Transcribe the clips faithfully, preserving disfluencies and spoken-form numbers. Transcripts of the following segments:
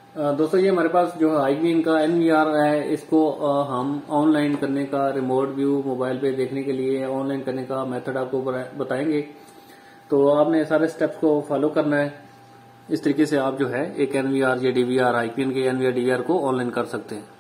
दोस्तों ये हमारे पास जो है हाइक्विजन का एन वी आर है, इसको हम ऑनलाइन करने का, रिमोट व्यू मोबाइल पे देखने के लिए ऑनलाइन करने का मेथड आपको बताएंगे। तो आपने सारे स्टेप्स को फॉलो करना है। इस तरीके से आप जो है एक एन वी आर या डी वी आर, हाइक्विजन के N V R D V R को ऑनलाइन कर सकते हैं।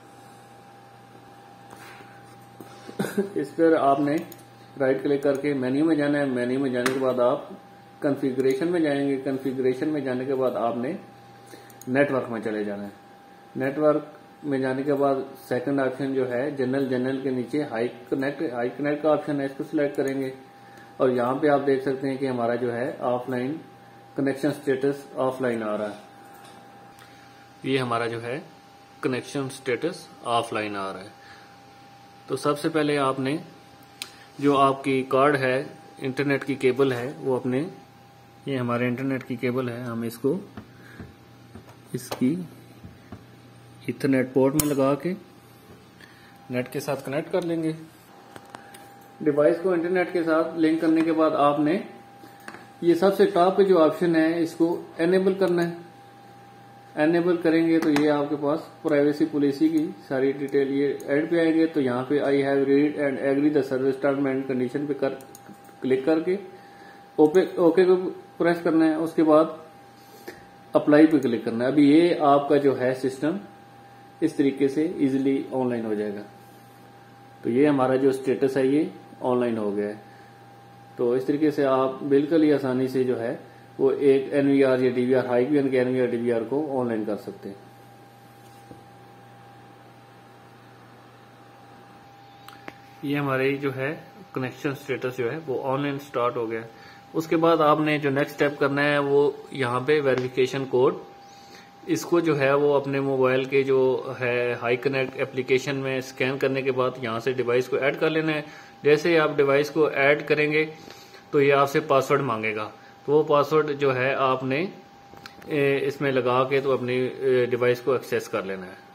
इस पर आपने राइट क्लिक करके मेन्यू में जाना है। मेन्यू में जाने के बाद आप कॉन्फ़िगरेशन में जाएंगे। कॉन्फ़िगरेशन में जाने के बाद आपने नेटवर्क में चले जाना है। नेटवर्क में जाने के बाद सेकंड ऑप्शन जो है जनरल, जनरल के नीचे हाई कनेक्ट, हाई कनेक्ट का ऑप्शन है, इसको सिलेक्ट करेंगे और यहाँ पे आप देख सकते हैं कि हमारा जो है ऑफलाइन कनेक्शन स्टेटस ऑफलाइन आ रहा है। ये हमारा जो है कनेक्शन स्टेटस ऑफलाइन आ रहा है। तो सबसे पहले आपने जो आपकी कार्ड है, इंटरनेट की केबल है, वो अपने, ये हमारे इंटरनेट की केबल है, हम इसको इसकी इथरनेट पोर्ट में लगा के नेट के साथ कनेक्ट कर लेंगे। डिवाइस को इंटरनेट के साथ लिंक करने के बाद आपने ये सबसे टॉप पे जो ऑप्शन है इसको एनेबल करना है। एनेबल करेंगे तो ये आपके पास प्राइवेसी पॉलिसी की सारी डिटेल, ये ऐड पे आएंगे तो यहाँ पे I have read and agree the service term and condition पे कर क्लिक करके ओके ओके को प्रेस करना है। उसके बाद अप्लाई पे क्लिक करना है। अभी ये आपका जो है सिस्टम इस तरीके से इजीली ऑनलाइन हो जाएगा। तो ये हमारा जो स्टेटस है ये ऑनलाइन हो गया है। तो इस तरीके से आप बिल्कुल ही आसानी से जो है वो एक एन वी आर या डी वी आर, हाइक्विजन के N V R D V R को ऑनलाइन कर सकते हैं। ये हमारे जो है कनेक्शन स्टेटस जो है वो ऑनलाइन स्टार्ट हो गया। उसके बाद आपने जो नेक्स्ट स्टेप करना है वो यहाँ पे वेरिफिकेशन कोड, इसको जो है वो अपने मोबाइल के जो है हाई कनेक्ट एप्लीकेशन में स्कैन करने के बाद यहाँ से डिवाइस को ऐड कर लेना है। जैसे आप डिवाइस को ऐड करेंगे तो ये आपसे पासवर्ड मांगेगा। तो वो पासवर्ड जो है आपने इसमें लगा के तो अपनी डिवाइस को एक्सेस कर लेना है।